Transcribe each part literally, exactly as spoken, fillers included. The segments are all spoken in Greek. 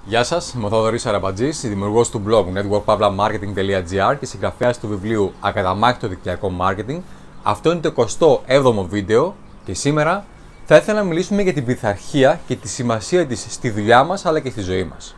Γεια σας, είμαι ο Θοδωρής Αραμπατζής, δημιουργός του blog network pavla marketing τελεία gr και συγγραφέας του βιβλίου Ακαταμάχητο δικτυακό marketing. Αυτό είναι το εικοστό έβδομο βίντεο και σήμερα θα ήθελα να μιλήσουμε για την πειθαρχία και τη σημασία της στη δουλειά μας αλλά και στη ζωή μας.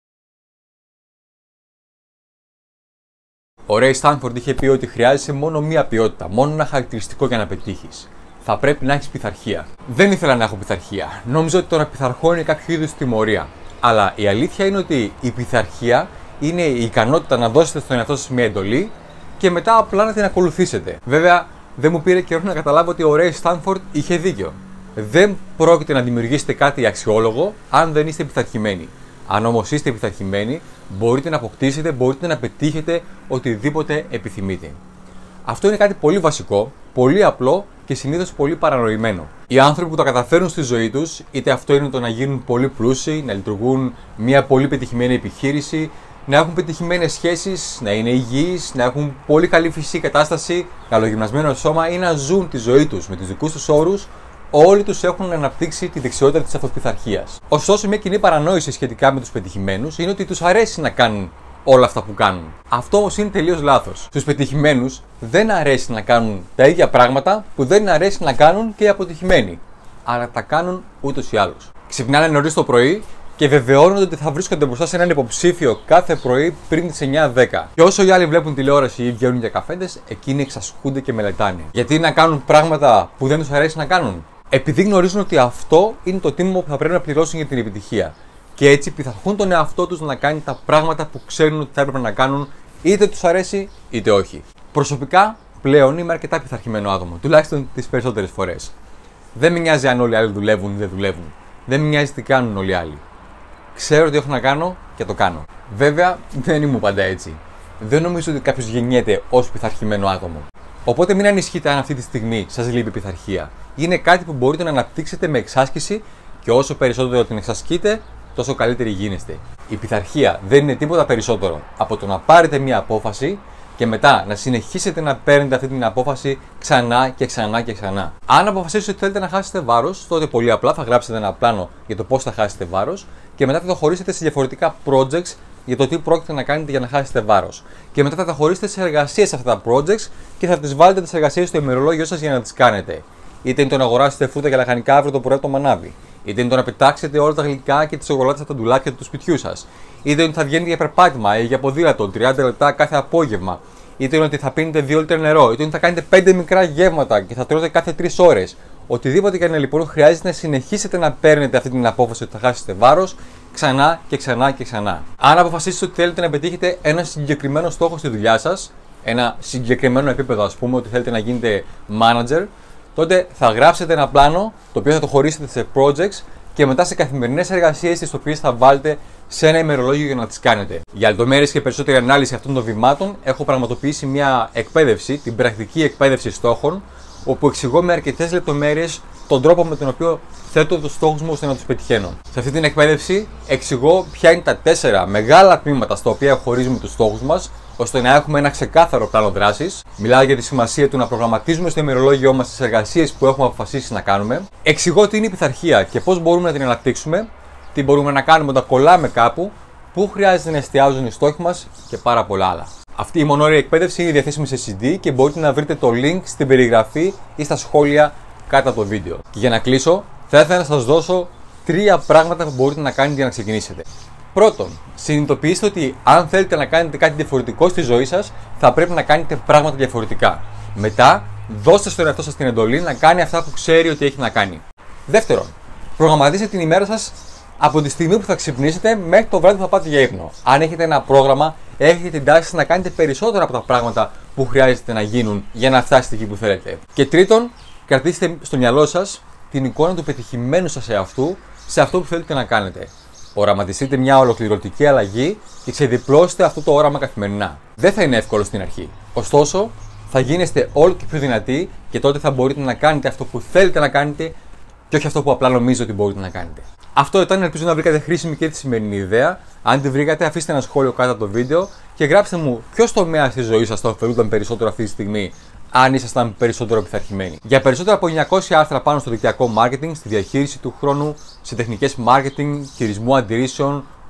Ο Ray Stanford είχε πει ότι χρειάζεσαι μόνο μία ποιότητα, μόνο ένα χαρακτηριστικό για να πετύχεις. Θα πρέπει να έχεις πειθαρχία. Δεν ήθελα να έχω πειθαρχία. Νόμιζα ότι το να πειθαρχώ είναι κάποιο είδους τιμωρία. Αλλά η αλήθεια είναι ότι η πειθαρχία είναι η ικανότητα να δώσετε στον εαυτό σας μια εντολή και μετά απλά να την ακολουθήσετε. Βέβαια, δεν μου πήρε καιρό να καταλάβω ότι ο Ray Stanford είχε δίκιο. Δεν πρόκειται να δημιουργήσετε κάτι αξιόλογο αν δεν είστε πειθαρχημένοι. Αν όμως είστε πειθαρχημένοι, μπορείτε να αποκτήσετε, μπορείτε να πετύχετε οτιδήποτε επιθυμείτε. Αυτό είναι κάτι πολύ βασικό, πολύ απλό και συνήθως πολύ παρανοημένο. Οι άνθρωποι που τα καταφέρουν στη ζωή τους, είτε αυτό είναι το να γίνουν πολύ πλούσιοι, να λειτουργούν μια πολύ πετυχημένη επιχείρηση, να έχουν πετυχημένες σχέσεις, να είναι υγιείς, να έχουν πολύ καλή φυσική κατάσταση, καλογυμνασμένο σώμα ή να ζουν τη ζωή τους με τους δικούς τους όρους, όλοι τους έχουν αναπτύξει τη δεξιότητα της αυτοπειθαρχίας. Ωστόσο, μια κοινή παρανόηση σχετικά με τους πετυχημένους είναι ότι τους αρέσει να κάνουν όλα αυτά που κάνουν. Αυτό όμως είναι τελείως λάθος. Στους πετυχημένους δεν αρέσει να κάνουν τα ίδια πράγματα που δεν αρέσει να κάνουν και οι αποτυχημένοι. Αλλά τα κάνουν ούτως ή άλλως. Ξυπνάνε νωρίς το πρωί και βεβαιώνονται ότι θα βρίσκονται μπροστά σε έναν υποψήφιο κάθε πρωί πριν τις εννιά δέκα. Και όσο οι άλλοι βλέπουν τηλεόραση ή βγαίνουν για καφέντες, εκείνοι εξασκούνται και μελετάνε. Γιατί να κάνουν πράγματα που δεν τους αρέσει να κάνουν? Επειδή γνωρίζουν ότι αυτό είναι το τίμημα που θα πρέπει να πληρώσουν για την επιτυχία. Και έτσι πειθαρχούν τον εαυτό τους να κάνει τα πράγματα που ξέρουν ότι θα έπρεπε να κάνουν, είτε τους αρέσει είτε όχι. Προσωπικά πλέον είμαι αρκετά πειθαρχημένο άτομο, τουλάχιστον τις περισσότερες φορές. Δεν με νοιάζει αν όλοι οι άλλοι δουλεύουν ή δεν δουλεύουν. Δεν με νοιάζει τι κάνουν όλοι οι άλλοι. Ξέρω τι έχω να κάνω και το κάνω. Βέβαια, δεν ήμουν πάντα έτσι. Δεν νομίζω ότι κάποιος γεννιέται ως πειθαρχημένο άτομο. Οπότε μην ανησυχείτε αν αυτή τη στιγμή σας λείπει πειθαρχία. Είναι κάτι που μπορείτε να αναπτύξετε με εξάσκηση και όσο περισσότερο την εξασκείτε, τόσο καλύτεροι γίνεστε. Η πειθαρχία δεν είναι τίποτα περισσότερο από το να πάρετε μια απόφαση και μετά να συνεχίσετε να παίρνετε αυτή την απόφαση ξανά και ξανά και ξανά. Αν αποφασίσετε ότι θέλετε να χάσετε βάρος, τότε πολύ απλά θα γράψετε ένα πλάνο για το πώς θα χάσετε βάρος και μετά θα το χωρίσετε σε διαφορετικά projects για το τι πρόκειται να κάνετε για να χάσετε βάρος. Και μετά θα τα χωρίσετε σε εργασίες σε αυτά τα projects και θα τις βάλετε τις εργασίες στο ημερολόγιο σας για να τις κάνετε. Είτε είναι το να αγοράσετε φρούτα και λαχανικά αύριο το πρωί από το μανάβι. Είτε είναι το να πετάξετε όλα τα γλυκά και τις σοκολάτες από τα ντουλάπια του σπιτιού σας. Είτε είναι ότι θα βγαίνετε για περπάτημα ή για ποδήλατο τριάντα λεπτά κάθε απόγευμα. Είτε είναι ότι θα πίνετε δύο λίτρα νερό. Είτε είναι ότι θα κάνετε πέντε μικρά γεύματα και θα τρώτε κάθε τρεις ώρες. Οτιδήποτε και αν είναι λοιπόν, χρειάζεται να συνεχίσετε να παίρνετε αυτή την απόφαση ότι θα χάσετε βάρος ξανά και ξανά και ξανά. Αν αποφασίσετε ότι θέλετε να πετύχετε ένα συγκεκριμένο στόχο στη δουλειά σας, ένα συγκεκριμένο επίπεδο, ας πούμε, ότι θέλετε να γίνετε manager, τότε θα γράψετε ένα πλάνο το οποίο θα το χωρίσετε σε projects και μετά σε καθημερινές εργασίες τις οποίες θα βάλετε σε ένα ημερολόγιο για να τις κάνετε. Για λεπτομέρειες και περισσότερη ανάλυση αυτών των βημάτων έχω πραγματοποιήσει μια εκπαίδευση, την πρακτική εκπαίδευση στόχων, όπου εξηγώ με αρκετές λεπτομέρειες τον τρόπο με τον οποίο θέτω τους στόχους μου ώστε να τους πετυχαίνω. Σε αυτή την εκπαίδευση εξηγώ ποια είναι τα τέσσερα μεγάλα τμήματα στα οποία χωρίζουμε τους στόχους μας, ώστε να έχουμε ένα ξεκάθαρο πλάνο δράσης. Μιλάω για τη σημασία του να προγραμματίζουμε στο ημερολόγιό μας τις εργασίες που έχουμε αποφασίσει να κάνουμε. Εξηγώ τι είναι η πειθαρχία και πώς μπορούμε να την αναπτύξουμε, τι μπορούμε να κάνουμε όταν κολλάμε κάπου, πού χρειάζεται να εστιάζουν οι στόχοι μας και πάρα πολλά άλλα. Αυτή η μονόρια εκπαίδευση είναι διαθέσιμη σε σι ντι και μπορείτε να βρείτε το link στην περιγραφή ή στα σχόλια κάτω από το βίντεο. Και για να κλείσω, θα ήθελα να σας δώσω τρία πράγματα που μπορείτε να κάνετε για να ξεκινήσετε. Πρώτον, συνειδητοποιήστε ότι αν θέλετε να κάνετε κάτι διαφορετικό στη ζωή σας, θα πρέπει να κάνετε πράγματα διαφορετικά. Μετά, δώστε στον εαυτό σας την εντολή να κάνει αυτά που ξέρει ότι έχει να κάνει. Δεύτερον, προγραμματίστε την ημέρα σας από τη στιγμή που θα ξυπνήσετε μέχρι το βράδυ που θα πάτε για ύπνο. Αν έχετε ένα πρόγραμμα, έχετε την τάση να κάνετε περισσότερα από τα πράγματα που χρειάζεται να γίνουν για να φτάσετε εκεί που θέλετε. Και τρίτον, κρατήστε στο μυαλό σας την εικόνα του πετυχημένου σας εαυτού σε αυτό που θέλετε να κάνετε. Οραματιστείτε μια ολοκληρωτική αλλαγή και ξεδιπλώστε αυτό το όραμα καθημερινά. Δεν θα είναι εύκολο στην αρχή. Ωστόσο, θα γίνεστε όλο και πιο δυνατοί και τότε θα μπορείτε να κάνετε αυτό που θέλετε να κάνετε και όχι αυτό που απλά νομίζετε ότι μπορείτε να κάνετε. Αυτό ήταν, ελπίζω να βρήκατε χρήσιμη και τη σημερινή ιδέα. Αν τη βρήκατε, αφήστε ένα σχόλιο κάτω από το βίντεο και γράψτε μου ποιος τομέας της ζωής σας θα ωφελούνταν περισσότερο αυτή τη στιγμή, αν ήσασταν περισσότερο πειθαρχημένοι. Για περισσότερα από εννιακόσια άρθρα πάνω στο δικτυακό marketing, στη διαχείριση του χρόνου, σε τεχνικές marketing, χειρισμού αντιρρήσεων,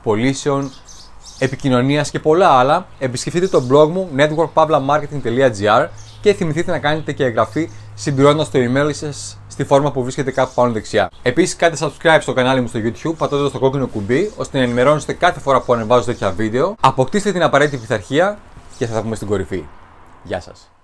πωλήσεων, επικοινωνίας και πολλά άλλα, επισκεφτείτε το blog μου network pavla marketing τελεία gr και θυμηθείτε να κάνετε και εγγραφή συμπληρώνοντας το email σας στη φόρμα που βρίσκεται κάπου πάνω δεξιά. Επίσης, κάντε subscribe στο κανάλι μου στο YouTube πατώντας το κόκκινο κουμπί ώστε να ενημερώνεστε κάθε φορά που ανεβάζω τέτοια βίντεο. Αποκτήστε την απαραίτητη πειθαρχία και θα τα πούμε στην κορυφή. Γεια σας.